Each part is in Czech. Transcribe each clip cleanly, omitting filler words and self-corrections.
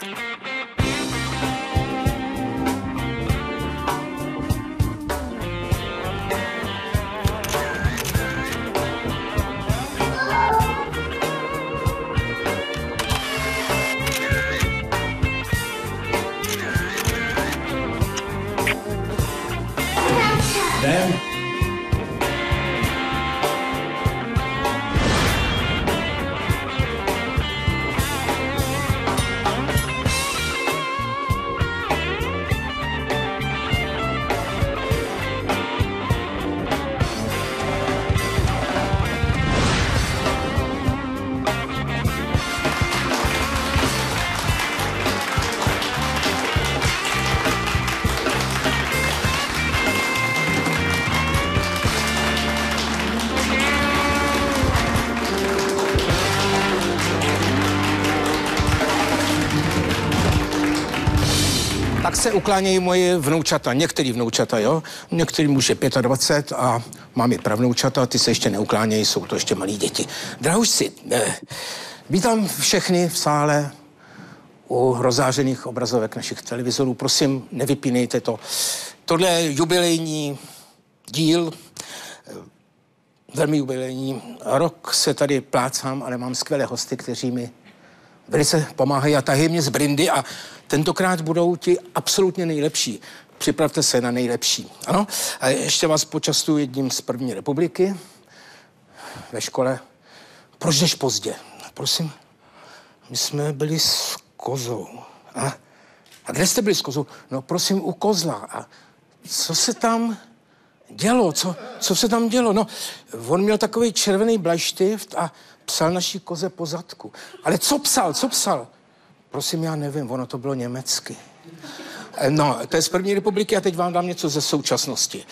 Jdem. Tak se uklánějí moje vnoučata, některý vnoučata, jo. Některým už je 25 a mám i pravnoučata, ty se ještě neuklánějí, jsou to ještě malí děti. Drahužci, vítám všechny v sále u rozzářených obrazovek našich televizorů. Prosím, nevypínejte to. Tohle je jubilejní díl, velmi jubilejní. Rok se tady plácám, ale mám skvělé hosty, kteří mi velice pomáhají a tahají mě z brindy a tentokrát budou ti absolutně nejlepší. Připravte se na nejlepší. Ano? A ještě vás počastuju jedním z první republiky ve škole. Proč jdeš pozdě? Prosím, my jsme byli s kozou. A kde jste byli s kozou? No prosím, u kozla. A co se tam dělo? Co se tam dělo? No, on měl takový červený bleištift a psal naší koze po zadku. Ale co psal? Co psal? Prosím, já nevím, ono to bylo německy. No, to je z první republiky a teď vám dám něco ze současnosti.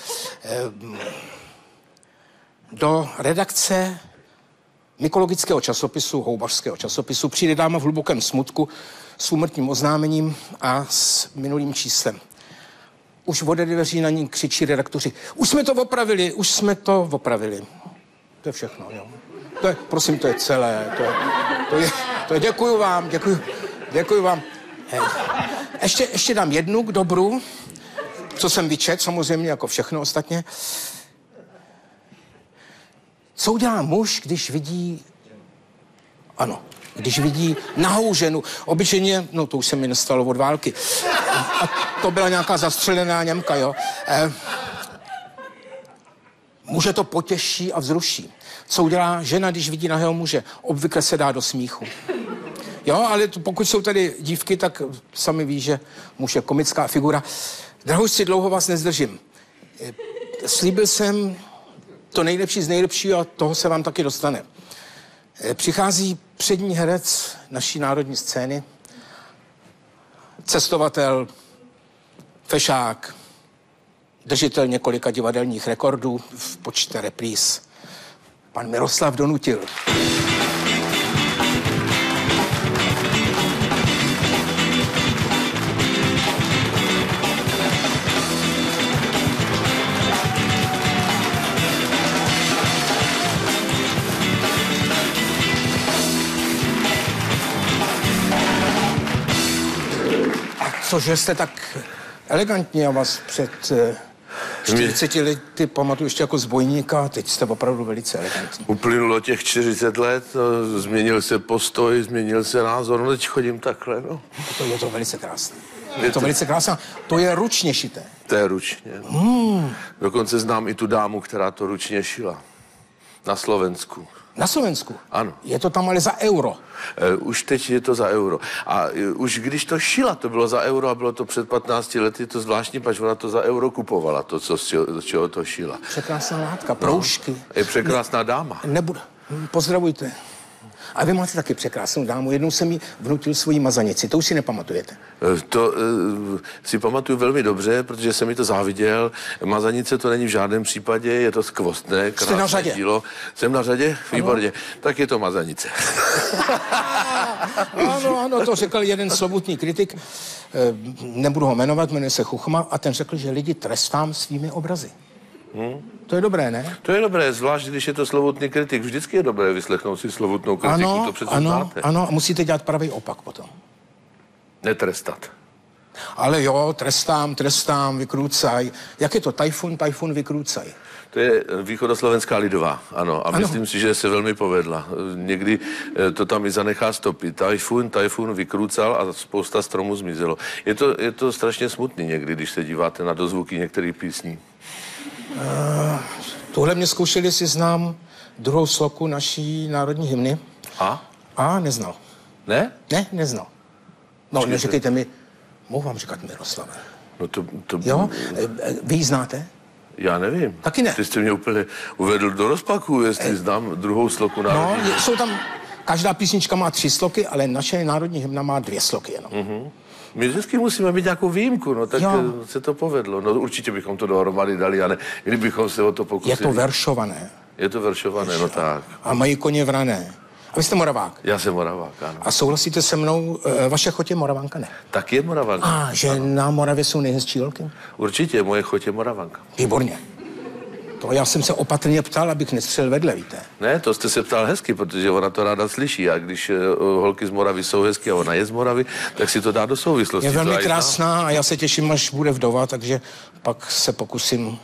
Do redakce mykologického časopisu, houbařského časopisu, přijde dáma v hlubokém smutku s úmrtním oznámením a s minulým číslem. Už ode dveří na ní křičí redaktoři. Už jsme to opravili. To je všechno, jo. Prosím, to je celé. To je děkuju vám. Ještě dám jednu k dobru, co jsem vyčet, samozřejmě jako všechno ostatně. Co udělá muž, když vidí nahou ženu? Obyčejně, no to už se mi nestalo od války. A to byla nějaká zastřelená Němka, jo. Muže to potěší a vzruší. Co udělá žena, když vidí nahého muže? Obvykle se dá do smíchu. Jo, ale pokud jsou tady dívky, tak sami ví, že muž je komická figura. Drahužci, dlouho vás nezdržím. Slíbil jsem to nejlepší z nejlepšího a toho se vám taky dostane. Přichází přední herec naší národní scény, cestovatel, fešák, držitel několika divadelních rekordů v počtu repríz, pan Miroslav Donutil. Cože jste tak elegantní, já vás před 40 lety pamatuju ještě jako zbojníka, a teď jste opravdu velice elegantní. Uplynulo těch 40 let, no, změnil se postoj, změnil se názor, no teď chodím takhle, no. Je to velice krásné. Je to velice krásné. To je ručně šité. To je ručně, no. Dokonce znám i tu dámu, která to ručně šila. Na Slovensku. Na Slovensku? Ano. Je to tam ale za euro. Už teď je to za euro. A už když to šila, to bylo za euro a bylo to před 15 lety, to zvláštní, pač ona to za euro kupovala, to, z čeho to šila. Překrásná látka, proužky. No, je překrásná dáma. Nebudu. Pozdravujte. A vy máte taky překrásnou dámu. Jednou jsem jí vnutil svoji mazanici. To už si nepamatujete. To si pamatuju velmi dobře, protože jsem mi to záviděl. Mazanice to není v žádném případě, je to skvostné, krásné. Jste na řadě? Dílo. Jsem na řadě? Výborně. Tak je to mazanice. Ano, to řekl jeden slovutný kritik. Nebudu ho jmenovat, jmenuje se Chuchma a ten řekl, že lidi trestám svými obrazy. To je dobré, ne? To je dobré, zvlášť když je to slovutný kritik. Vždycky je dobré vyslechnout si slovutnou kritiku, to přece znáte. Ano, a musíte dělat pravý opak potom. Netrestat. Ale jo, trestám, vykrůcaj. Jak je to? Tajfun, vykrůcaj. To je východoslovenská lidová, ano. A myslím si, že se velmi povedla. Někdy to tam i zanechá stopy. Tajfun vykrůcal a spousta stromů zmizelo. Je to strašně smutný někdy, když se díváte na dozvuky některých písní. Tuhle mě zkoušeli, jestli znám druhou sloku naší národní hymny. A neznal. Ne? Ne, neznal. No, neříkejte mi, mohu vám říkat Miroslave. No to... Jo? Vy ji znáte? Já nevím. Taky ne. Ty jste mě úplně uvedl do rozpaku, jestli znám druhou sloku národní. No, jsou tam, každá písnička má 3 sloky, ale naše národní hymna má 2 sloky jenom. My vždycky musíme mít nějakou výjimku, no tak se to povedlo. No určitě bychom to dohromady dali, a ne, kdybychom se o to pokusili. Je to veršované. Je to veršované, no tak. A mají koně vrané. A vy jste Moravák? Já jsem Moravák, ano. A souhlasíte se mnou, vaše chotě Moravanka, ne? Tak je Moravanka. A že na Moravě jsou nejhezčí holky? Určitě, moje chotě Moravanka. Výborně. To já jsem se opatrně ptal, abych nestřelil vedle, víte. Ne, to jste se ptal hezky, protože ona to ráda slyší. A když holky z Moravy jsou hezky a ona je z Moravy, tak si to dá do souvislosti. Je velmi krásná a já se těším, až bude vdova, takže pak se pokusím.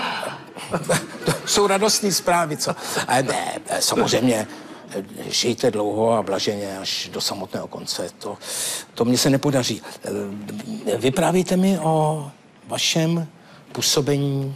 Jsou radostní zprávy, co? Ne, samozřejmě. Žijte dlouho a blaženě až do samotného konce. To mně se nepodaří. Vyprávíte mi o vašem působení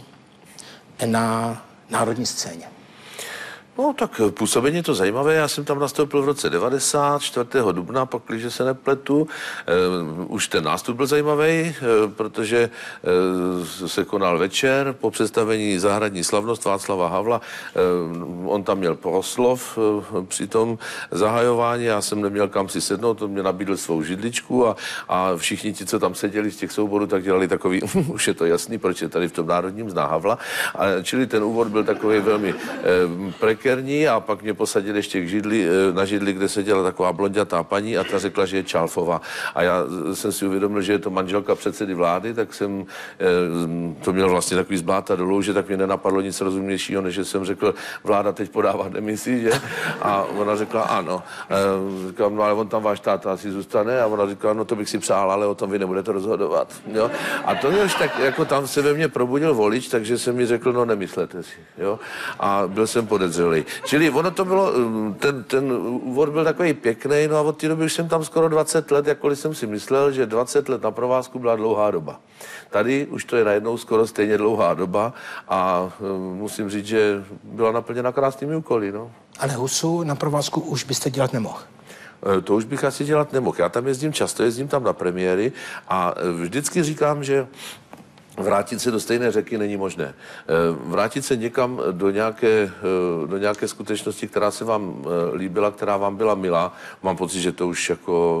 na národní scéně. No tak působení je to zajímavé. Já jsem tam nastoupil v roce 90, 4. dubna, pak, když se nepletu. Už ten nástup byl zajímavý, protože se konal večer po představení Zahradní slavnost Václava Havla. On tam měl proslov při tom zahajování. Já jsem neměl kam si sednout, on mě nabídl svou židličku a všichni ti, co tam seděli z těch souborů, tak dělali takový, už je to jasný, proč je tady v tom národním zná Havla. Čili ten úvod byl takový velmi prekérní a pak mě posadili ještě na židli, kde seděla taková blondětá paní a ta řekla, že je Čálfová. A já jsem si uvědomil, že je to manželka předsedy vlády, tak jsem to měl vlastně takový zbláta dolů, že tak mě nenapadlo nic rozumnějšího, než že jsem řekl, vláda teď podává demisi, že? A ona řekla ano. Říkám, no ale on tam váš táta asi zůstane a ona říkala, no to bych si přál, ale o tom vy nebudete rozhodovat. Jo? A to mě už tak, jako tam se ve mně probudil volič, takže jsem mi řekl, no nemyslete si. Jo? A byl jsem podezřelý. Čili ono to bylo, ten úvod byl takový pěkný, no a od té doby už jsem tam skoro 20 let, jakkoliv jsem si myslel, že 20 let na provázku byla dlouhá doba. Tady už to je najednou skoro stejně dlouhá doba a musím říct, že byla naplněna krásnými úkoly, no. Ale Husu na provázku už byste dělat nemohl. To už bych asi dělat nemohl. Já tam jezdím často, jezdím tam na premiéry a vždycky říkám, že vrátit se do stejné řeky není možné. Vrátit se někam do nějaké skutečnosti, která se vám líbila, která vám byla milá, mám pocit, že to už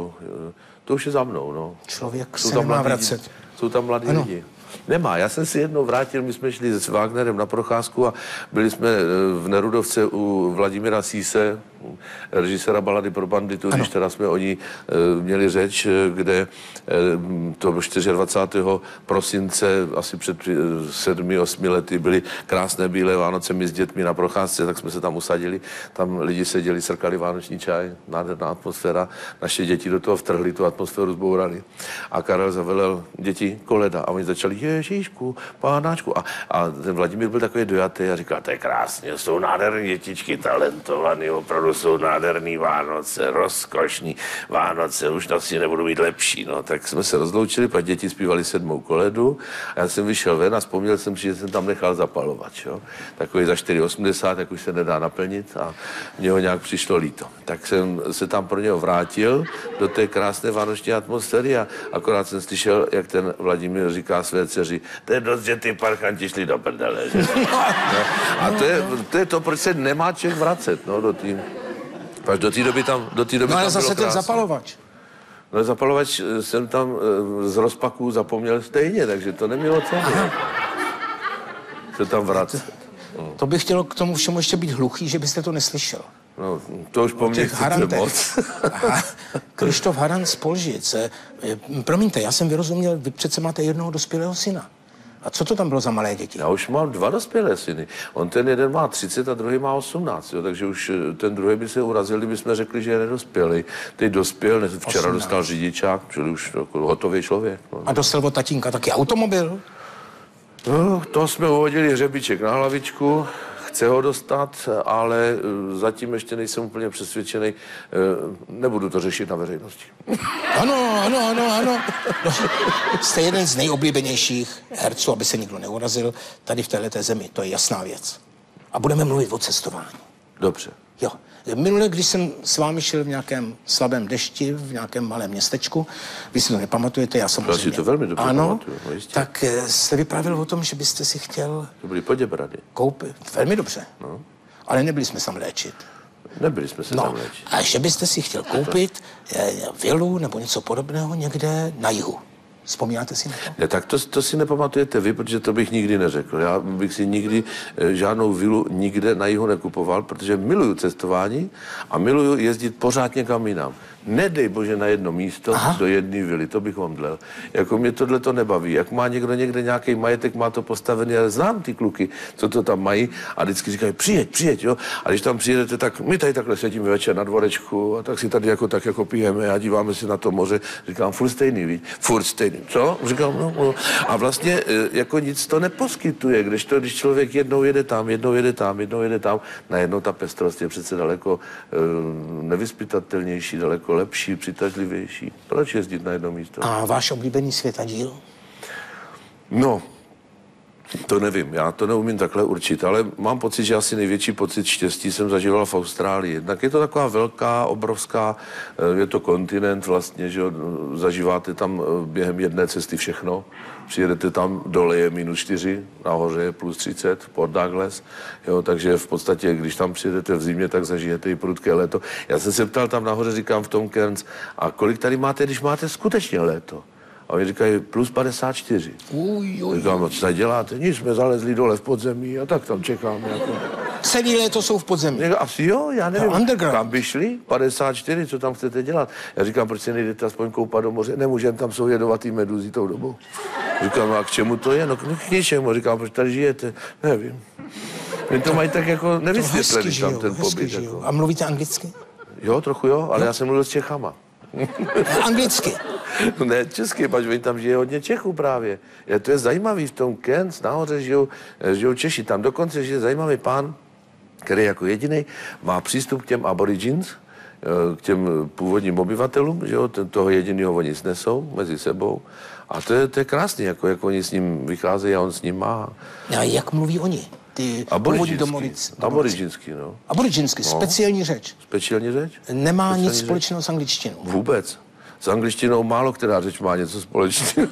je za mnou. No. Člověk se nemá vracet. Jsou tam mladí lidi. Nemá. Já jsem si jednou vrátil, my jsme šli s Wagnerem na procházku a byli jsme v Nerudovce u Vladimíra Síse, režiséra Balady pro banditu, když teda jsme o ní měli řeč, kde to 24. prosince asi před 7-8 lety byly krásné bílé Vánoce, my s dětmi na procházce, tak jsme se tam usadili, tam lidi seděli, srkali vánoční čaj, nádherná atmosféra, naše děti do toho vtrhli, tu atmosféru zbourali a Karel zavelel děti koleda a oni začali Ježíšku, pánáčku a ten Vladimír byl takový dojatý a říkal, to je krásně, jsou nádherné dětičky, talentovaný, opravdu jsou nádherný Vánoce, rozkošný Vánoce, už asi nebudu mít lepší, no. Tak jsme se rozloučili, pak děti zpívali 7. koledu a já jsem vyšel ven a vzpomněl jsem si, že jsem tam nechal zapalovač, jo. Takový za 4,80, tak už se nedá naplnit a mně ho nějak přišlo líto. Tak jsem se tam pro něho vrátil do té krásné vánoční atmosféry a akorát jsem slyšel, jak ten Vladimír říká své dceři, to je dost, že ty parchanti šli do prdele. Že? No. A to je to, proč se nemá člověk vracet, no, do té doby tam no ale zase ten krásný. Zapalovač. No zapalovač jsem tam z rozpaků zapomněl stejně, takže to nemělo cenu. Se tam vracet. To bych chtěl k tomu všemu ještě být hluchý, že byste to neslyšel. No, to už po mně chcete moc. Krištof Harant z Polžic. Promiňte, já jsem vyrozuměl, vy přece máte jednoho dospělého syna. A co to tam bylo za malé děti? Já už mám 2 dospělé syny. On ten jeden má 30 a druhý má 18, jo, takže už ten druhý by se urazil, kdyby jsme řekli, že je nedospělý. Teď dospěl, včera 18. dostal řidičák, čili už jako hotový člověk. No. A dostal od tatínka taky automobil? No, to jsme uhodili hřebíček na hlavičku, chce ho dostat, ale zatím ještě nejsem úplně přesvědčený, nebudu to řešit na veřejnosti. Ano. No, jste jeden z nejoblíbenějších herců, aby se nikdo neurazil, tady v téhleté zemi, to je jasná věc. A budeme mluvit o cestování. Dobře. Jo. Minule, když jsem s vámi šel v nějakém slabém dešti, v nějakém malém městečku, vy si to nepamatujete, já samozřejmě. Já si to velmi dobře pamatuju, no jistě. Tak jste vyprávěl o tom, že byste si chtěl To byly Poděbrady. koupit. Velmi dobře. No. Ale nebyli jsme se tam léčit. Nebyli jsme se tam léčit. A že byste si chtěl koupit vilu nebo něco podobného někde na jihu. Vzpomínáte si na to? Ne, tak to si nepamatujete vy, protože to bych nikdy neřekl. Já bych si nikdy žádnou vilu nikde na jihu nekupoval, protože miluju cestování a miluju jezdit pořád někam jinam. Nedej bože na jedno místo, do jedné vily, to bych omdlel. Jako mě tohle to nebaví. Jak má někdo někde nějaký majetek, má to postavený, ale znám ty kluky, co to tam mají a vždycky říkají, přijeď, jo. A když tam přijedete, tak my tady takhle sedíme večer na dvorečku a tak si tady tak jako pijeme a díváme se na to moře. Říkám, furt stejný, víš? Furt stejný. Co? Říkám, no. A vlastně jako nic to neposkytuje, když člověk jednou jede tam, najednou ta pestrost je přece daleko nevyzpytatelnější, daleko lepší, přitažlivější. Proč jezdit na jedno místo? A váš oblíbený světadíl? No, to nevím, já to neumím takhle určit, ale mám pocit, že asi největší pocit štěstí jsem zažíval v Austrálii. Jednak je to taková velká, obrovská, je to kontinent vlastně, že zažíváte tam během jedné cesty všechno. Přijedete tam, dole je -4, nahoře je +30, Port Douglas, jo, takže v podstatě, když tam přijedete v zimě, tak zažijete i prudké léto. Já jsem se ptal tam nahoře, říkám v tom Cairns, a kolik tady máte, když máte skutečně léto? A oni říkají +54. Říkám, co tady děláte? Nic, jsme zalezli dole v podzemí a tak tam čekáme. Jako. Celý léto jsou v podzemí. Asi jo, já nevím. No, kam by šli? 54, co tam chcete dělat? Já říkám, proč se nejdete aspoň koupat do moře? Nemůžeme, tam jsou jedovatý medúzy tou dobou. Říkám, a k čemu to je? No k ničemu. Říkám, proč tady žijete? Nevím. Mě to mají tak jako nevysvětlený tam ten pobyt. Jako. A mluvíte anglicky? Jo, trochu jo, ale já jsem mluvil s Čechama. Anglicky? Ne, česky, pač oni tam žije hodně Čechů právě. To je zajímavý, v tom Cairns nahoře žijou Češi. Tam dokonce žije zajímavý pán, který jako jediný má přístup k těm aborigines, k těm původním obyvatelům, že jo, toho jediného oni snesou mezi sebou. A to je krásný, jako jak oni s ním vycházejí a on s ním má. A jak mluví oni? Ty původní domorodci. Aboriginsky, no. Aboriginsky, no. Speciální řeč. Speciální řeč? Nemá nic společného s angličtinou. Vůbec. S angličtinou málo která řeč má něco společného.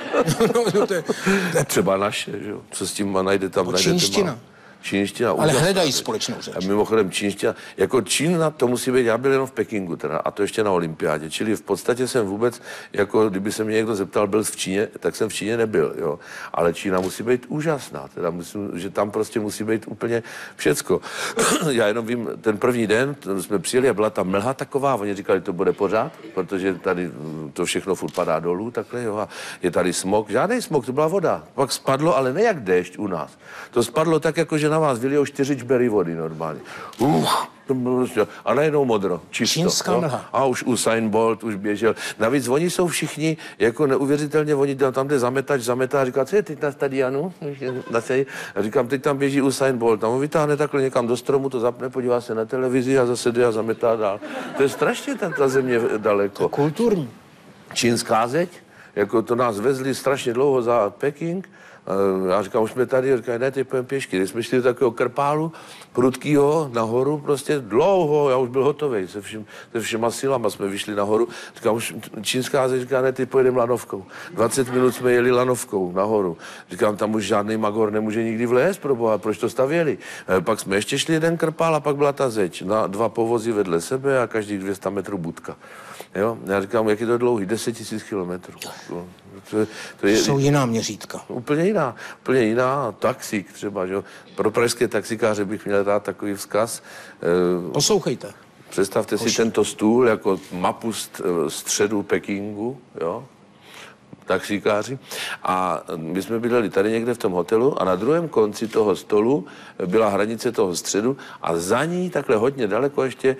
Třeba naše, že jo. Co s tím najde tam, najdete čínština. Čínština. Ale hledají společnou řeč. A mimochodem čínština, jako Čína, to musí být, já byl jenom v Pekingu teda, a to ještě na olympiádě, čili v podstatě jsem vůbec, jako kdyby se mě někdo zeptal, byl v Číně, tak jsem v Číně nebyl, jo. Ale Čína musí být úžasná, teda myslím, že tam prostě musí být úplně všecko. Já jenom vím, ten první den jsme přijeli a byla tam mlha taková, oni říkali, to bude pořád, protože tady to všechno furt padá dolů, takhle, jo, a je tady smog, žádný smog, to byla voda. Pak spadlo, ale ne jak déšť u nás. To spadlo tak, jako že na vás vylijou 4 čbery vody normálně. A najednou modro, čisto. Čínská mlha. A už Usain Bolt už běžel. Navíc oni jsou všichni jako neuvěřitelně, oni tam jde zametač, zametá, říká, co je teď na stadionu? A říkám, teď tam běží Usain Bolt. Tam ho vytáhne takhle někam do stromu, to zapne, podívá se na televizi a zase jde a zametá dál. To je strašně ta země daleko. Kulturní. Čínská zeď, jako to nás vezli strašně dlouho za Peking. Já říkám, už jsme tady, říkám, ne, teď půjdeme pěšky. Když jsme šli do takového krpálu, prudkýho, nahoru, prostě dlouho, já už byl hotový, se všema silama jsme vyšli nahoru. Říkám, už čínská zeď, říká, ne, teď pojedeme lanovkou. 20 minut jsme jeli lanovkou nahoru. Říkám, tam už žádný magor nemůže nikdy vlézt, proboha, proč to stavěli? Pak jsme ještě šli jeden krpál a pak byla ta zeď. Na 2 povozy vedle sebe a každých 200 metrů budka. Jo? Já říkám, jak je to dlouhý? 10 000 kilometrů. To jsou jiná měřítka. Úplně jiná. Taxík třeba, že jo. Pro pražské taxikáře bych měl dát takový vzkaz. Poslouchejte. Představte si tento stůl jako mapu středu Pekingu, jo. taxikáři. A my jsme bydleli tady někde v tom hotelu a na druhém konci toho stolu byla hranice toho středu a za ní takhle hodně daleko ještě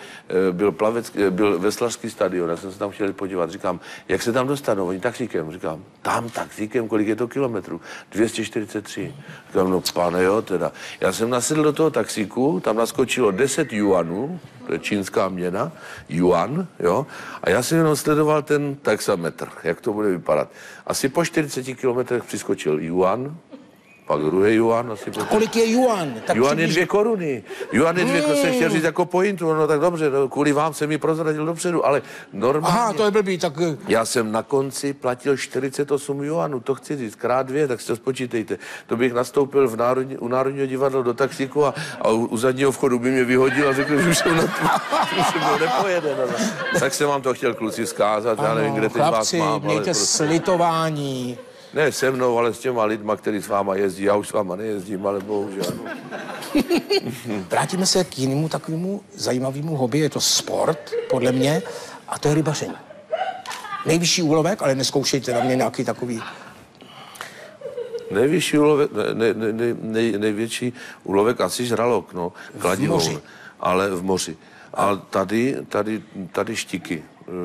byl veslařský stadion. Já jsem se tam chtěl podívat. Říkám, jak se tam dostanou? Oni taxíkem. Říkám, tam taxíkem, kolik je to kilometrů? 243. Říkám, no pane jo, teda. Já jsem nasedl do toho taxíku, tam naskočilo 10 juanů, to je čínská měna, yuan, jo, a já jsem jenom sledoval ten taxametr, jak to bude vypadat. Asi po 40 kilometrech přiskočil yuan, pak druhý yuan. Asi a kolik je yuan? Tak yuan je 2 koruny. Yuan je 2 koruny, jsem chtěl říct jako pointu, no tak dobře, no, kvůli vám jsem mi prozradil dopředu, ale normálně... Aha, to je blbý, tak... Já jsem na konci platil 48 juanů, to chci říct, krát 2, tak si to spočítejte. To bych nastoupil u Národního divadla do taxíku a u zadního vchodu by mě vyhodil a řekl, že už jsem na to, že nepojede. No. Tak jsem vám to chtěl kluci vzkázat, já nevím, kde teď vás mám. Chlapci, mějte slitování. Ne se mnou, ale s těma lidma, kteří s váma jezdí. Já už s váma nejezdím, ale bohužel. Vrátíme se k jinému takovému zajímavému hobby, je to sport, podle mě, a to je rybaření. Nejvyšší úlovek, ale neskoušejte na mě nějaký takový... Nejvyšší úlovek, největší úlovek asi žralok, no, kladivou, ale v moři. A tady štiky.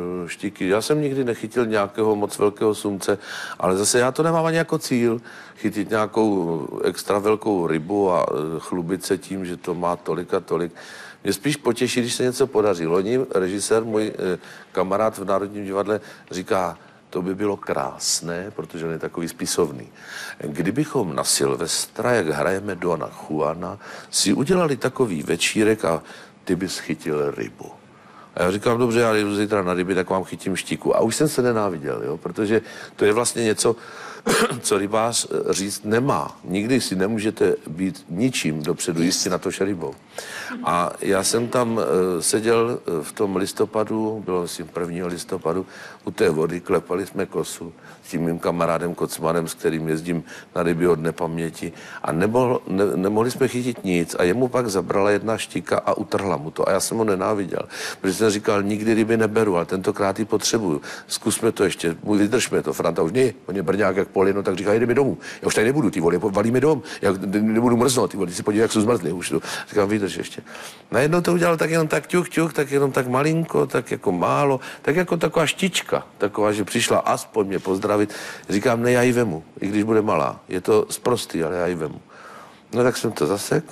Já jsem nikdy nechytil nějakého moc velkého sumce, ale zase já to nemám ani jako cíl, chytit nějakou extra velkou rybu a chlubit se tím, že to má tolik a tolik. Mě spíš potěší, když se něco podaří. Loni režisér, můj kamarád v Národním divadle, říká, to by bylo krásné, protože on je takový spisovný. Kdybychom na Silvestra, jak hrajeme Dona Juana, si udělali takový večírek a ty bys chytil rybu. A já říkám, dobře, já jdu zítra na ryby, tak vám chytím štiku. A už jsem se nenáviděl, jo? Protože to je vlastně něco, co rybář říct nemá. Nikdy si nemůžete být ničím dopředu jistě na to rybou. A já jsem tam seděl v tom listopadu, bylo myslím 1. listopadu, u té vody, klepali jsme kosu s tím mým kamarádem Kocmanem, s kterým jezdím na ryby od nepaměti a nemohli jsme chytit nic a jemu pak zabrala jedna štika a utrhla mu to a já jsem ho nenáviděl, protože jsem říkal, nikdy ryby neberu, ale tentokrát ji potřebuju. Zkusme to ještě, vydržme to. Franta už ne, on je brňák jak polino, tak říká, jdeme domů. Já už tady nebudu, ty vole, valíme dom, já nebudu mrznout, ty vole, ty si podívej, jak jsou zmrzli už. To. Říkám, vydrž ještě. Najednou to udělal tak jenom tak ťuk, tak jenom tak malinko, tak jako málo, tak jako taková štička, taková, že přišla aspoň mě pozdravit. Říkám, ne, já ji vemu, i když bude malá. Je to sprostý, ale já ji vemu. No tak jsem to zasek,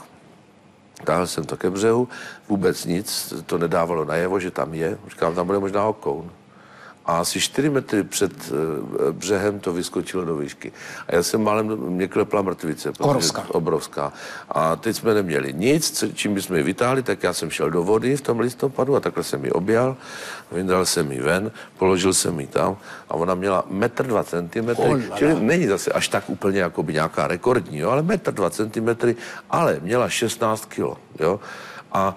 dal jsem to ke břehu, vůbec nic, to nedávalo najevo, že tam je. Říkám, tam bude možná okoun. A asi 4 metry před břehem to vyskočilo do výšky. A já jsem málem, mě klepla mrtvice. Obrovská. A teď jsme neměli nic, čím bychom ji vytáhli, tak já jsem šel do vody v tom listopadu a takhle jsem ji objal, vyndal jsem ji ven, položil jsem ji tam a ona měla 1,2 m, čili není zase až tak úplně jako by nějaká rekordní, jo, ale 1,2 m, ale měla 16 kilo, jo. A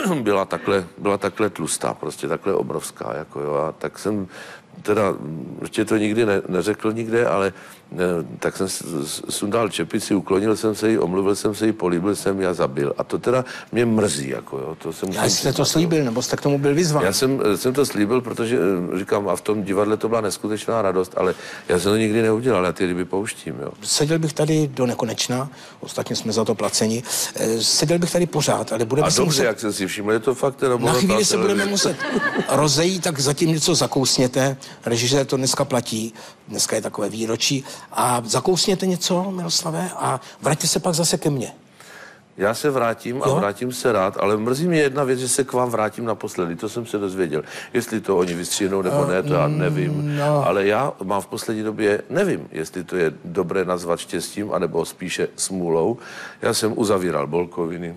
byla takhle tlustá, prostě takhle obrovská, jako jo, a tak jsem teda, ještě to nikdy neřekl nikde, ale tak jsem sundal čepici, uklonil jsem se jí, omluvil jsem se jí, políbil jsem ji a zabil. A to teda mě mrzí, jako jo. To jsem jste to slíbil, nebo jste k tomu byl vyzván? Já jsem to slíbil, protože říkám, a v tom divadle to byla neskutečná radost, ale já jsem to nikdy neudělal, já ty ryby pouštím, jo. Seděl bych tady do nekonečna, ostatně jsme za to placeni, seděl bych tady pořád, ale budeme se dobře, jak jsem si všiml, je to fakt na chvíli se budeme muset rozejít, tak zatím něco zakousněte. Režisér to dneska platí, dneska je takové výročí. A zakousněte něco, Miroslave, a vraťte se pak zase ke mně. Já se vrátím a vrátím se rád, ale mrzí mě jedna věc, že se k vám vrátím naposledy, to jsem se dozvěděl. Jestli to oni vystříhnou nebo ne, to já nevím. No. Ale já mám v poslední době, nevím, jestli to je dobré nazvat štěstím, anebo spíše smůlou. Já jsem uzavíral Bolkoviny,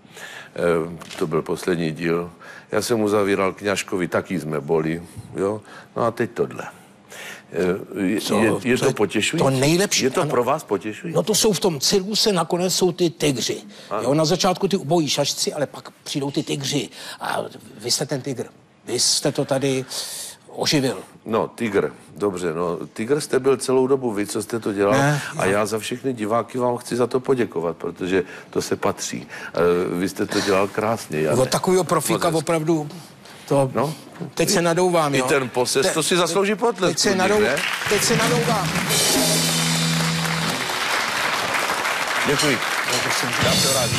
to byl poslední díl. Já jsem uzavíral Kňažkovi, taky jsme boli, jo. No a teď tohle. Je to potěšující? To nejlepší. Je to pro vás potěšující? No to jsou v tom cirkuse, nakonec jsou ty tygři. Jo, na začátku ty ubojí šašci, ale pak přijdou ty tygři. A vy jste ten tygr. Vy jste to tady oživil. No, tygr. Dobře, no, tygr jste byl celou dobu vy, co jste to dělal. A já za všechny diváky vám chci za to poděkovat, protože to se patří. Vy jste to dělal krásně. Od takového profíka opravdu... To, no. Teď se nadouvám, jo. I ten posest, to si zaslouží potlesk. Teď se nadouvám. Děkuji. Já se vrátím.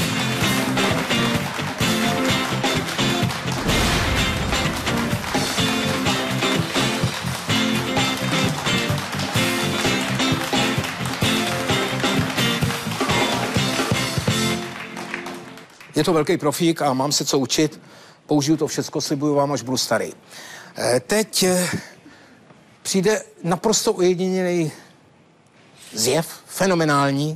Je to velký profík a mám se co učit. Použiju to všecko, slibuju vám, až budu starý. Teď přijde naprosto ojedinělý zjev, fenomenální.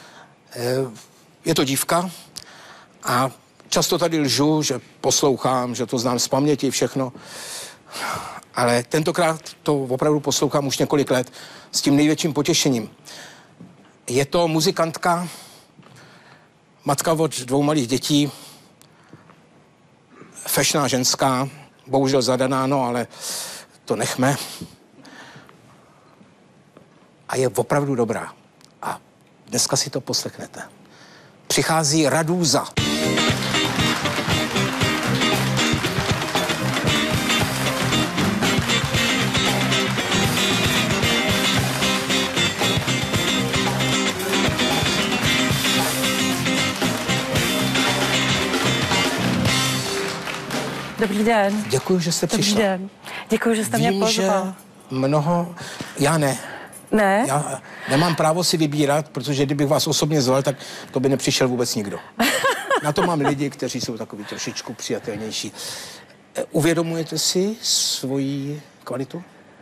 Je to dívka a často tady lžu, že poslouchám, že to znám z paměti, všechno. Ale tentokrát to opravdu poslouchám už několik let s tím největším potěšením. Je to muzikantka, matka od 2 malých dětí, fešná ženská, bohužel zadaná, no, ale to nechme. A je opravdu dobrá. A dneska si to poslechnete. Přichází Radúza. Dobrý den. Děkuji, že jste přišla. Dobrý den. Děkuji, že jste mě pozval. Já ne. Ne? Já nemám právo si vybírat, protože kdybych vás osobně zval, tak to by nepřišel vůbec nikdo. Na to mám lidi, kteří jsou takový trošičku přijatelnější. Uvědomujete si svoji kvalitu?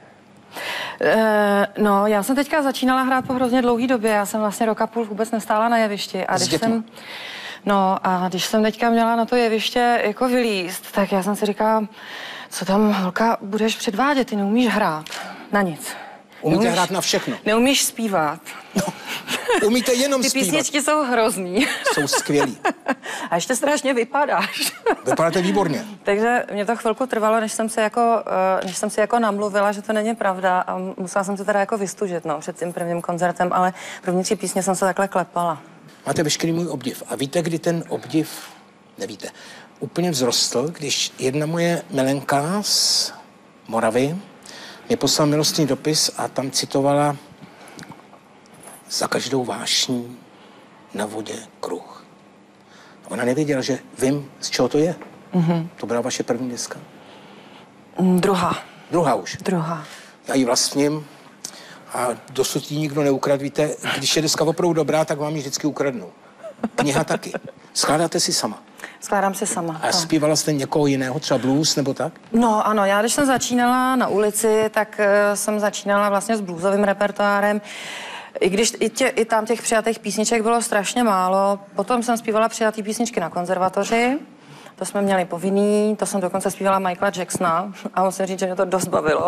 No, já jsem teďka začínala hrát po hrozně dlouhé době. Já jsem vlastně 1,5 roku vůbec nestála na jevišti. A když jsem teďka měla na to jeviště jako vylízt, tak já jsem si říkala, co tam, holka, budeš předvádět, ty neumíš hrát na nic. Umíte hrát na všechno. Neumíš zpívat. No, umíte jenom ty zpívat. Ty písničky jsou hrozný. Jsou skvělý. A ještě strašně vypadáš. Vypadáte výborně. Takže mě to chvilku trvalo, než jsem si jako namluvila, že to není pravda a musela jsem se teda jako vystužit, no, před tím prvním koncertem, ale první 3 písně jsem se takhle klepala. Máte veškerý můj obdiv. A víte, kdy ten obdiv, nevíte, úplně vzrostl, když jedna moje milenka z Moravy mě poslala milostný dopis a tam citovala: za každou vášní na vodě kruh. A ona nevěděla, že vím, z čeho to je. Mm-hmm. To byla vaše první deska? Druhá. Druhá už? Druhá. Já ji vlastním a dosud ji nikdo neukradl. Víte, když je deska opravdu dobrá, tak vám ji vždycky ukradnou. Kniha taky. Skládáte si sama? Skládám si sama. A zpívala jste někoho jiného, třeba blues nebo tak? No ano, já když jsem začínala na ulici, tak jsem začínala vlastně s bluesovým repertoárem. I když i tam těch přijatých písniček bylo strašně málo. Potom jsem zpívala přijatý písničky na konzervatoři. To jsme měli povinný, to jsem dokonce zpívala Michaela Jacksona a musím říct, že mě to dost bavilo.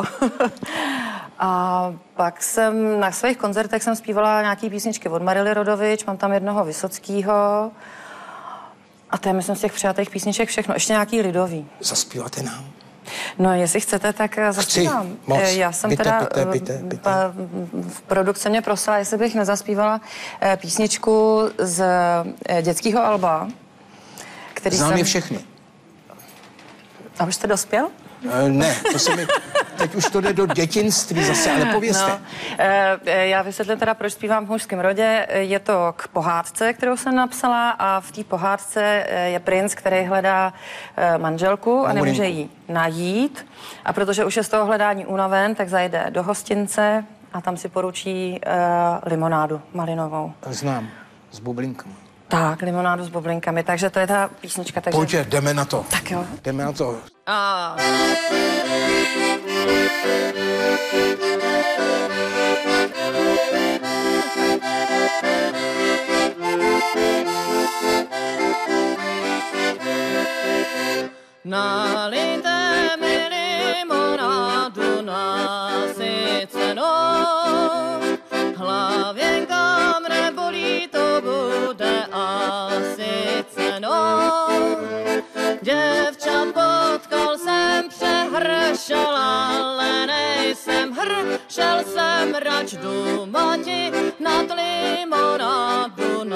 A pak jsem na svých koncertech jsem zpívala nějaký písničky od Marily Rodovič, mám tam jednoho Vysockýho. A to je, myslím, z těch přijatých písniček všechno. Ještě nějaký lidový. Zaspíváte nám? No, jestli chcete, tak zaspívám. Chci, moc. Já jsem Byte. v produkce mě prosila, jestli bych nezaspívala písničku z dětského alba, který Znám je všechny. A už jste dospěl? Ne, to se mi... Teď už to jde do dětinství zase, ale povězte. No, já vysvětlím teda, proč zpívám v mužském rodě. Je to k pohádce, kterou jsem napsala a v té pohádce je princ, který hledá manželku a nemůže jí najít. A protože už je z toho hledání unaven, tak zajde do hostince a tam si poručí limonádu malinovou. Znám, s bublinkami. Tak, limonádu s bublinkami, takže to je ta písnička. Takže... Pojďte, jdeme na to. Tak jo. Jdeme na to. Nalijte mi limonádu nasycenou, hlavěnka mne bolí, to bude asi cenou. Děvčat potkal jsem přehršel, ale nejsem šel jsem rač dumati nad limonádu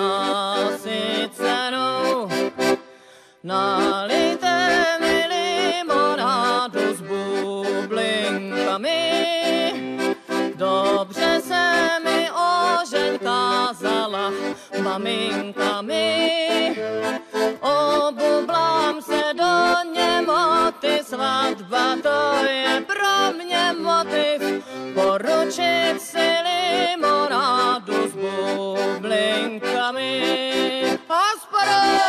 nasycenou. Nalijte mi limonádu maminkami. Obublám se do němoty, svatba to je pro mě motiv. Poručit si limonádu s bublinkami. Hospodu!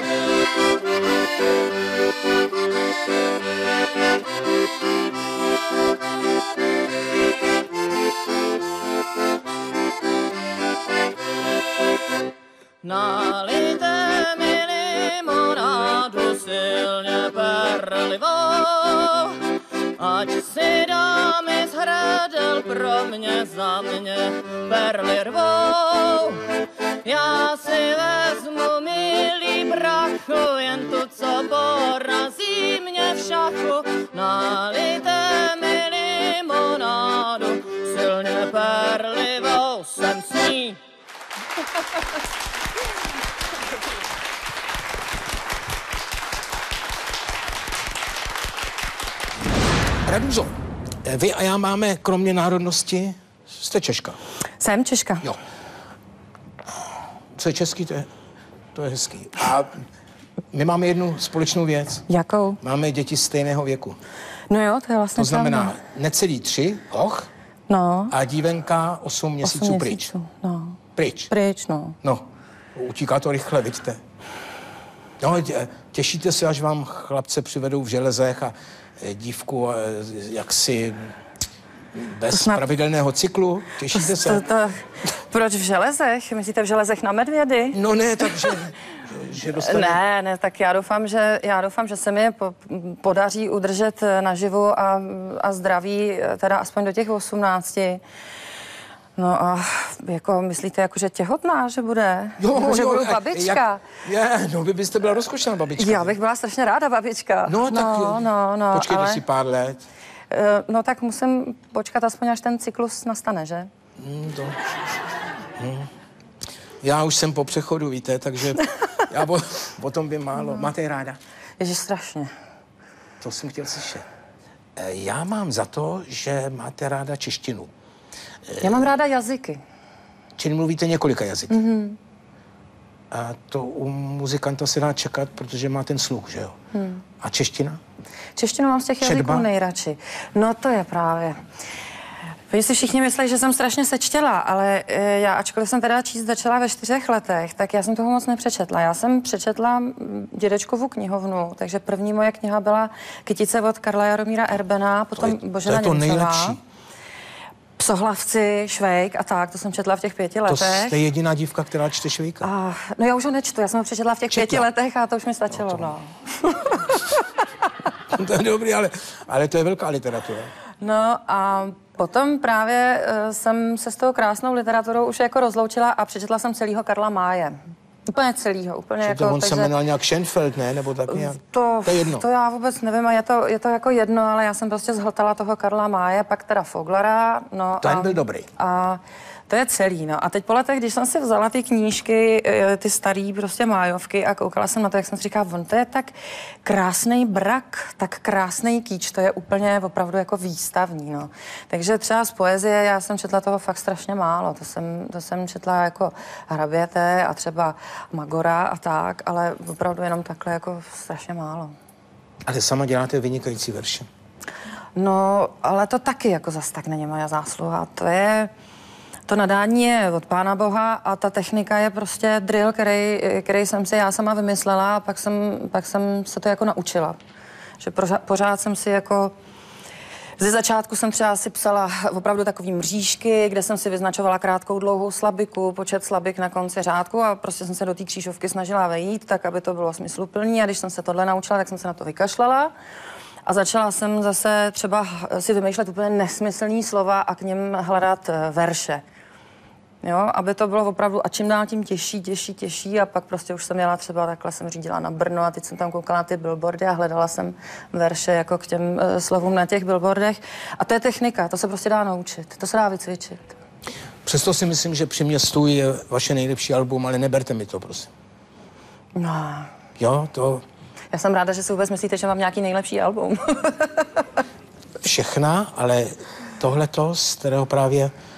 Nalijte mi limonádu silně perlivou, ať si dámy z hradel pro mě za mě perly rvou. Já si vezmu, milý brachu, jen tu, co porazí mě v šachu. Nalijte mi limonádu silně perlivou, jsem s ní. Raduzo, vy a já máme kromě národnosti, jste Češka. Jsem Češka. Jo. Co je český, to je hezký. A my máme jednu společnou věc. Jakou? Máme děti stejného věku. No jo, to je vlastně To znamená pravda. necelý 3, hoch, No. a dívenka 8 měsíců pryč. No. Pryč. Pryč, no. No, utíká to rychle, vidíte. No, těšíte se, až vám chlapce přivedou v železech a dívku jaksi bez snad... pravidelného cyklu? Těšíte se? Proč v železech? Myslíte v železech na medvědy? No ne, takže že dostane... Ne, tak já doufám, že se mi podaří udržet naživu a zdraví, teda aspoň do těch 18. No a jako myslíte, jako, že těhotná, že bude? Jako, že budu babička? No vy byste byla rozkošná babička. Já bych byla strašně ráda babička. No, tak počkejte ale... si pár let. No tak musím počkat aspoň, až ten cyklus nastane, že? Já už jsem po přechodu, víte, takže já potom vím málo. Máte je ráda? Ježiš, strašně. To jsem chtěl slyšet. Já mám za to, že máte ráda češtinu. Já mám ráda jazyky. Čili mluvíte několika jazyky. Mm-hmm. A to u muzikanta se dá čekat, protože má ten sluch, že jo? A čeština? Češtinu mám z těch jazyků nejradši. No to je právě. Vy si všichni myslí, že jsem strašně sečtěla, ale já, ačkoliv jsem teda číst začala ve 4 letech, tak já jsem toho moc nepřečetla. Já jsem přečetla dědečkovu knihovnu, takže první moje kniha byla Kytice od Karla Jaromíra Erbena, potom Božena Němcová. To je to nejlepší. Psohlavci, Švejk a tak, to jsem četla v těch 5 letech. To jste jediná dívka, která čte Švejka. No já už ho nečtu, já jsem ho přečetla v těch 5 letech a to už mi stačilo, no. To je dobrý, ale to je velká literatura. No a potom právě jsem se s tou krásnou literaturou už jako rozloučila a přečetla jsem celýho Karla Máje. Úplně celýho, úplně jako... On se jmenoval nějak Schenfeld, ne? Nebo tak nějak? To je jedno. To já vůbec nevím a je to jako jedno, ale já jsem prostě zhltala toho Karla Máje, pak teda Foglara, no Ten byl dobrý. A to je celý, no. A teď po letech, když jsem si vzala ty knížky, ty starý prostě májovky a koukala jsem na to, jak jsem si říkala, on to je tak krásnej brak, tak krásnej kýč, to je úplně opravdu jako výstavní, no. Takže třeba z poezie já jsem četla toho fakt strašně málo, to jsem četla jako Hraběte a třeba Magora a tak, ale opravdu jenom takhle jako strašně málo. Ale sama děláte vynikající verše. No, ale to taky jako zas tak není moja zásluha, to nadání je od Pána Boha a ta technika je prostě drill, který jsem si já sama vymyslela a pak jsem se to jako naučila. Že pořád jsem si jako... Ze začátku jsem třeba si psala opravdu takový mřížky, kde jsem si vyznačovala krátkou, dlouhou slabiku, počet slabik na konci řádku a prostě jsem se do té křížovky snažila vejít, tak aby to bylo smysluplný a když jsem se tohle naučila, tak jsem se na to vykašlala. A začala jsem zase třeba si vymýšlet úplně nesmyslný slova a k nim hledat verše. Jo, aby to bylo opravdu a čím dál tím těžší a pak prostě už jsem jela třeba takhle jsem řídila na Brno a teď jsem tam koukala na ty billboardy a hledala jsem verše jako k těm slovům na těch billboardech. A to je technika, to se prostě dá naučit, to se dá vycvičit. Přesto si myslím, že Při mě stůj je vaše nejlepší album, ale neberte mi to, prosím. No. Jo, to... Já jsem ráda, že si vůbec myslíte, že mám nějaký nejlepší album. Všechna, ale tohleto, z kterého právě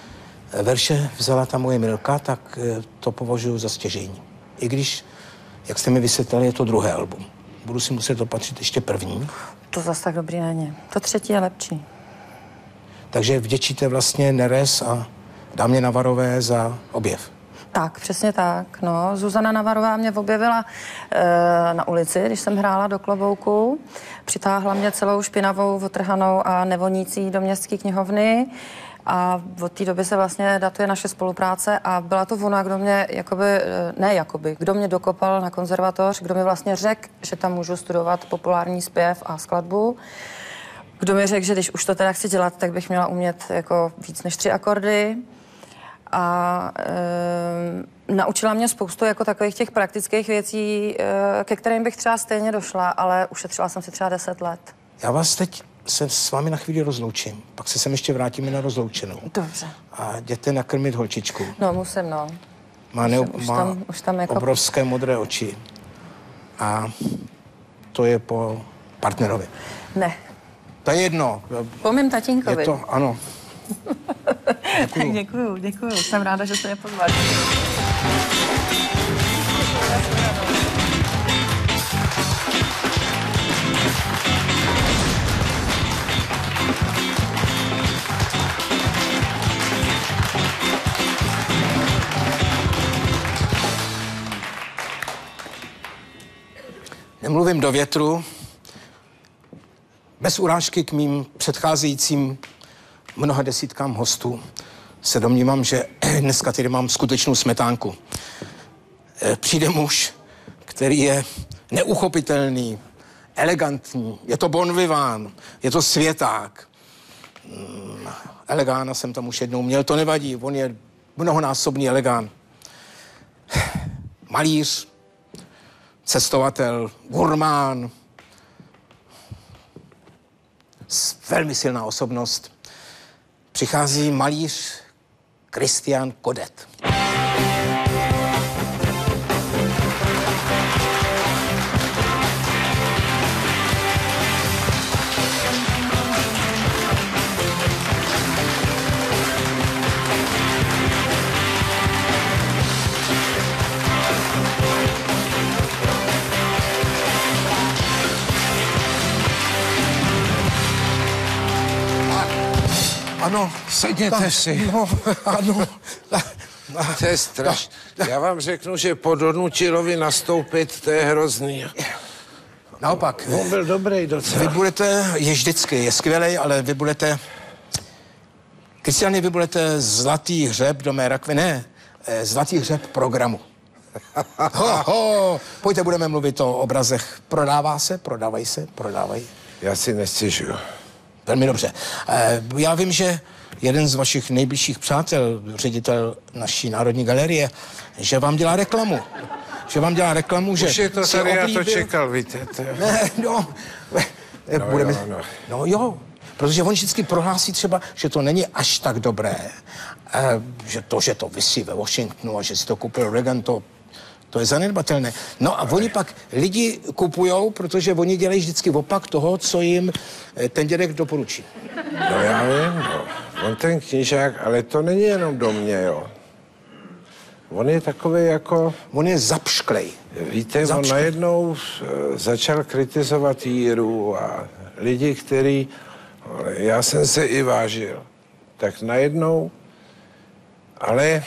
verše vzala ta moje Milka, tak to považuji za stěžejní. I když, jak jste mi vysvětlili, je to druhé album. Budu si muset opatřit ještě první. To zase tak dobrý není. To třetí je lepší. Takže vděčíte vlastně Neres a Dámě Navarové za objev. Tak, přesně tak. No, Zuzana Navarová mě objevila na ulici, když jsem hrála do Klobouku. Přitáhla mě celou špinavou, otrhanou a nevonící do městské knihovny. A od té doby se vlastně datuje naše spolupráce a byla to ona, kdo mě kdo mě dokopal na konzervatoř, kdo mi vlastně řekl, že tam můžu studovat populární zpěv a skladbu. Kdo mi řekl, že když už to teda chci dělat, tak bych měla umět jako víc než 3 akordy. A naučila mě spoustu jako takových těch praktických věcí, ke kterým bych třeba stejně došla, ale ušetřila jsem si třeba 10 let. Já vás teď se s vámi na chvíli rozloučím, pak se sem ještě vrátíme na rozloučenou. Dobře. A jděte nakrmit holčičku. No, musím, no. Už tam jako obrovské modré oči. A to je po partnerovi. Ne. To je jedno. Po mým tatínkovi. Je to, ano. Tak děkuju. Jsem ráda, že jste mě pozvali. Nemluvím do větru. Bez urážky k mým předcházejícím mnoha desítkám hostů se domnívám, že dneska tady mám skutečnou smetánku. Přijde muž, který je neuchopitelný, elegantní, je to bon vivant, je to světák. Elegána jsem tam už jednou měl, to nevadí, on je mnohonásobný elegán. Malíř, cestovatel, gurmán, velmi silná osobnost. Přichází malíř Christian Kodet. Ano, sedněte si. No, ano. To je strašné. Já vám řeknu, že po Donutilovi nastoupit, to je hrozný. Naopak. On byl dobrý docela. Vy budete, je vždycky, je skvělej, ale vy budete, Kristiane, vy budete zlatý hřeb do mé rakve, ne, zlatý hřeb programu. Pojďte, budeme mluvit o obrazech. Prodává se, prodávají. Já si nestěžuju. Velmi dobře. Já vím, že jeden z vašich nejbližších přátel, ředitel naší Národní galerie, že vám dělá reklamu. Že už je to tady, já to čekal, víte. Ne, no. Budeme... No jo, protože on vždycky prohlásí třeba, že to není až tak dobré, že to visí ve Washingtonu a že si to koupil Reagan, to je zanedbatelné. No a oni pak lidi kupujou, protože oni dělají vždycky opak toho, co jim ten dědek doporučí. No já vím, no. On ten knížák, ale to není jenom do mě, jo. On je takový jako... On je zapšklej. Víte, on najednou začal kritizovat Jíru a lidi, který... Já jsem se i vážil. Tak najednou... Ale...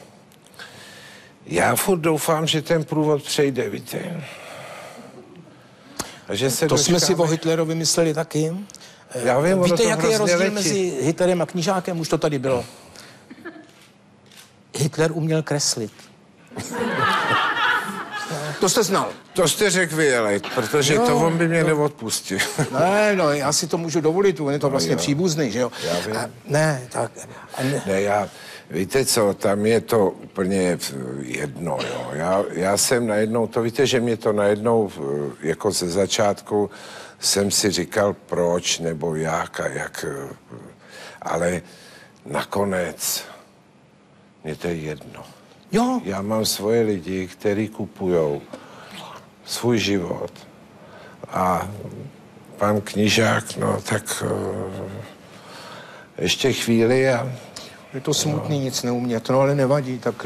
Já furt doufám, že ten průvod přejde, víte. A že se to jsme si o Hitlerovi mysleli taky. Já vím, víte, jaký je rozdíl mezi Hitlerem a knížákem? Už to tady bylo. Hitler uměl kreslit. To jste znal. To jste řekl vy, ale, protože to on by mě neodpustil. Ne, no, já si to můžu dovolit, on je to vlastně příbuzný, že jo? Já vím. Ne, tak... Víte co, tam je to úplně jedno, jo. Já jsem najednou, to víte, že mě to najednou, jako ze začátku, jsem si říkal proč, nebo jak a jak, ale nakonec mě to je jedno. Jo. Já mám svoje lidi, kteří kupujou svůj život a pan Knížák, no tak ještě chvíli a Je to smutný nic neumět, no ale nevadí, tak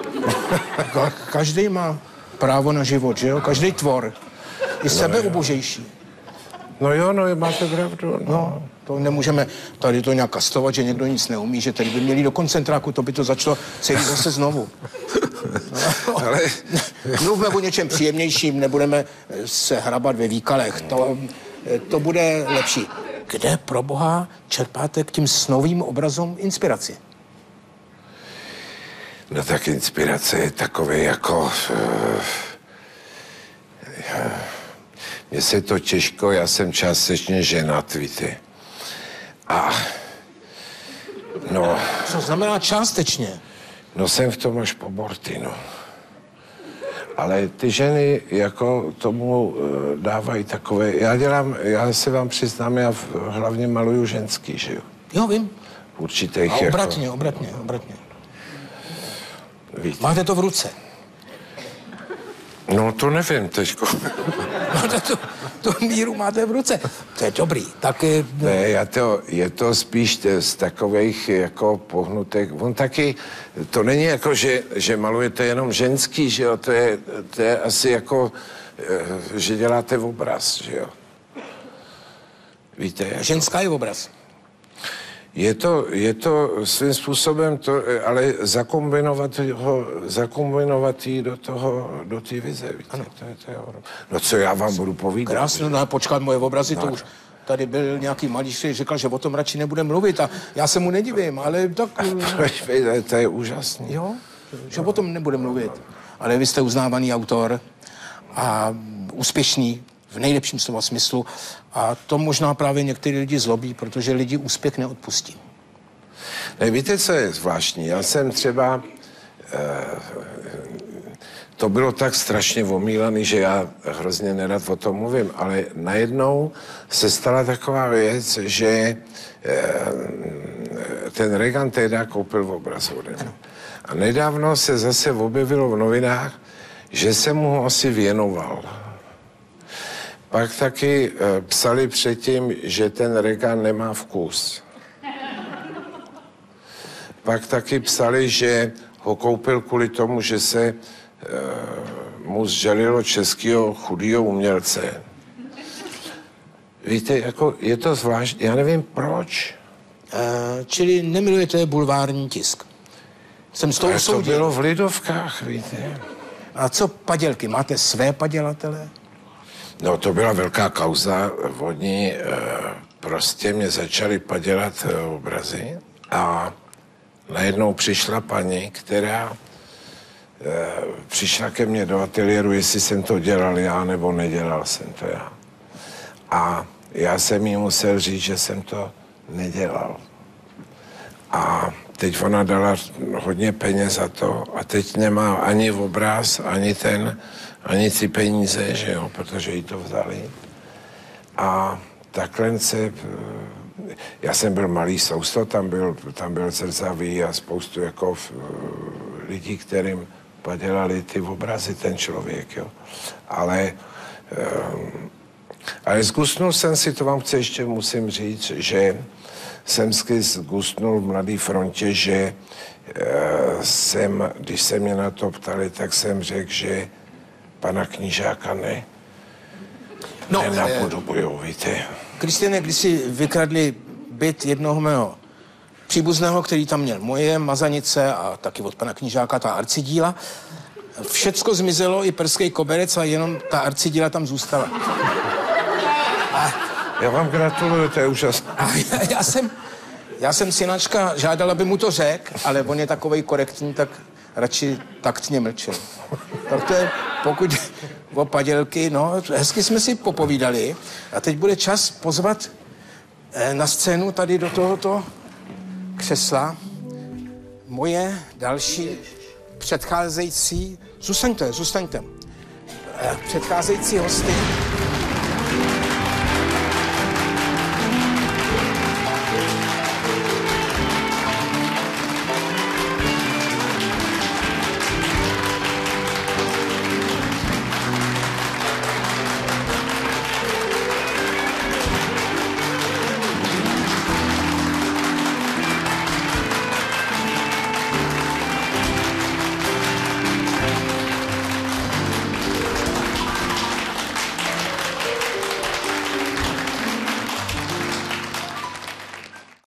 každý má právo na život, že jo? Každý tvor. I sebeubožejší. No jo, no máte pravdu. No, to nemůžeme tady to nějak kastovat, že někdo nic neumí, že tady by měli do koncentráku, to by to začalo celý zase znovu. No, ale mluvme o něčem příjemnějším, nebudeme se hrabat ve výkalech, to bude lepší. Kde pro boha čerpáte k tím snovým obrazům inspiraci? No tak inspirace je takové jako... Mně se to těžko, já jsem částečně ženat, víte. A... No... Co znamená částečně? No jsem v tom až po borty, no. Ale ty ženy jako tomu dávají takové... Já se vám přiznám, já hlavně maluju ženský, že jo? Jo, vím. Určitých a jako... obratně. Víte. Máte to v ruce. No to nevím teďko. Máte tu míru máte v ruce. To je dobrý. Tak Ne, je to spíš z takových jako pohnutek. On taky, to není jako, že malujete jenom ženský, že jo? To je asi jako, že děláte obraz, že jo? Víte? Jako... Ženská je obraz. Je to svým způsobem, ale zakombinovat jí do té vize, víte? Ano. To je no co já vám budu povídat? Krásno, no počkat, moje obrazy, to už tady byl nějaký malíř, který říkal, že o tom radši nebude mluvit a já se mu nedivím, ale tak... To je úžasný. Jo, že o tom nebude mluvit. Ale vy jste uznávaný autor a úspěšný v nejlepším slova smyslu a to možná právě některý lidi zlobí, protože lidi úspěch neodpustí. Ne, víte, co je zvláštní? Já jsem třeba... to bylo tak strašně omílaný, že já hrozně nerad o tom mluvím, ale najednou se stala taková věc, že ten Reagan tehdy koupil obraz ode mě. A nedávno se zase objevilo v novinách, že jsem mu ho asi věnoval. Pak taky psali předtím, že ten Reagan nemá vkus. Pak taky psali, že ho koupil kvůli tomu, že se mu zžalilo českého chudého umělce. Víte, jako je to zvláštní, já nevím proč. Čili nemilujete bulvární tisk. Jsem s tou to soudil. bylo v Lidovkách, víte. A co padělky? Máte své padělatele? No, to byla velká kauza. Oni prostě mě začali padělat obrazy a najednou přišla paní, která přišla ke mně do ateliéru, jestli jsem to dělal já, nebo nedělal jsem to já. A já jsem jí musel říct, že jsem to nedělal. A teď ona dala hodně peněz za to a teď nemá ani obraz, ani ty peníze, že jo, protože jí to vzali. A takhle já jsem byl malý sousto, tam byl Zrzavý a spoustu jako lidí, kterým padělali ty obrazy ten člověk, jo. Ale zgustnul jsem si, to vám musím říct, že jsem si zgustnul v Mladé frontě, že když se mě na to ptali, tak jsem řekl, že pana Knížáka nenapodobujou, víte. Kristiane, když si vykradli byt jednoho mého příbuzného, který tam měl moje mazanice a taky od pana Knížáka ta arcidíla, všecko zmizelo, i perský koberec a jenom ta arcidíla tam zůstala. Já vám gratuluju, to je úžasné. Já jsem synačka žádal, aby mu to řekl, ale on je takovej korektní, tak radši taktně mlčel. Tak to je, pokud o padělky, no, hezky jsme si popovídali a teď bude čas pozvat na scénu tady do tohoto křesla moje další předcházející, zůstaňte, předcházející hosty.